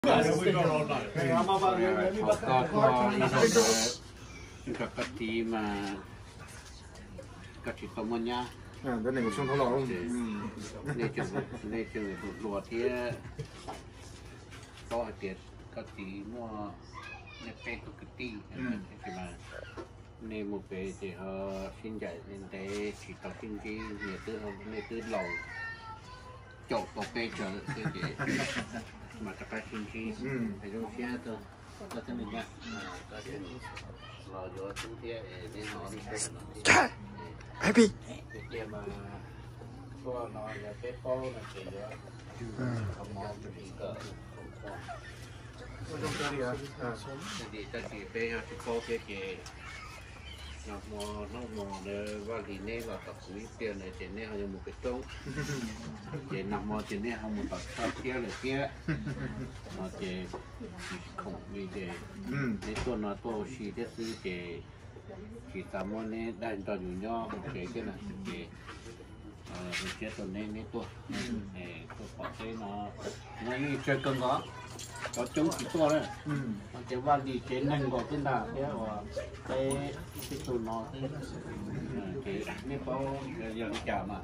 ก็กะทิมาก็ตมเนี่ย这哪个胸头老龙？ 那就裸贴，多一点กะทิมั่วในเป็ดตุกตีใช่ไหมในหมู่เป็ดที่เขาชิ้นใหญ่ในฉีดต่อชิ้นที่เนี่ยตื้อหลงจบต่อเป็ดเจอมาจากชิ้นที่ไปตรงเชียร์ตัวก็จะมีเนี่ยก็จะเราอยู่ตรงที่ในหอนี่ไอพี่เดี๋ยวมาก็นอนแล้วเป็ดโป้นะเดี๋ยวเขามองเป็นเกิดแต่เป็ดเขาโป้เป็ดเรามองมองเลยว่าลีเน่ว่าตัดสุยเตี้ยเลยเจเน่เขาจะมุกเป็ดโต้เจนำมอเจเน่เขามุกตัดข้าวเตี้ยเลยเตี้ยมาเจของมีเจในตัวน้าตัวชีจะซื้อเจchỉ tạm món này đại tàu nhiều nho cái này thì cái tuần này tuổi tôi bỏ cái nó như chơi cân đó có chống chỉ to đấy cái van đi cái nành của cái nào cái tụi nó cái này có giờ chả mà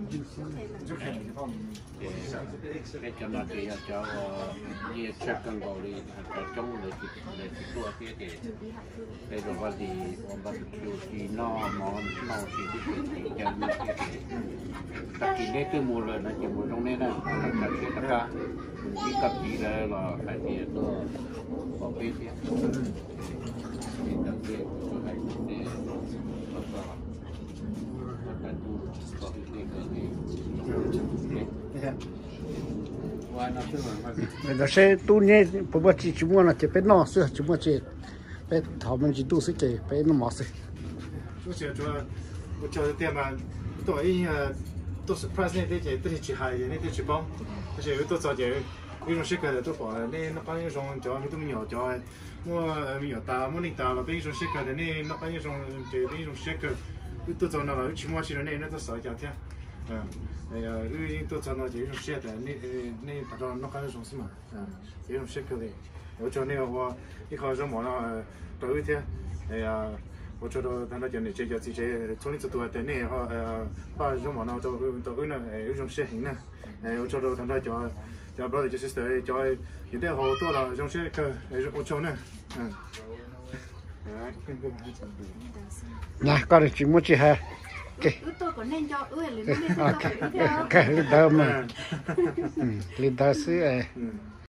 cái cho nó thì cho như chơi cân gạo đi cái chống để tua cái đây rồi van đi van thì nó thì cái cho nó tất cả cái từ mùa rồi nó chỉ mùa trong này nè tất cả chỉ cặp chỉ là phải thì tôi bỏ bê thì đặc biệt cho hay để nó sẽ tu nhé, bố bố chỉ mua là chỉ biết nó sữa, chỉ mua chỉ biết thảo mình chỉ tu sữa chỉ biết nó mỏ sữa. Chú sẽ cho tiền mà tuổi都是 price 那这都是去海的，那都去帮，而且有多少钱，有种些个都保，那帮有种叫都没有叫，我没有打，我那打了，别有种些个的，那帮有种对，别有种些个，有多少那了，起码是那都少价钱，哎呀，有多少那就有种些的，那达到那帮有种什么，有种些个的，我叫那个我一开始忙了，到一天，哎呀。我觉得他那讲的这叫这些，从你这多的呢哈，把什么呢都那有种些行呢，我觉得他那叫不就是说叫有点好多了，种些个我叫呢， nè con chỉ mua chỉ hai cái cái lên đó mà lên đó xí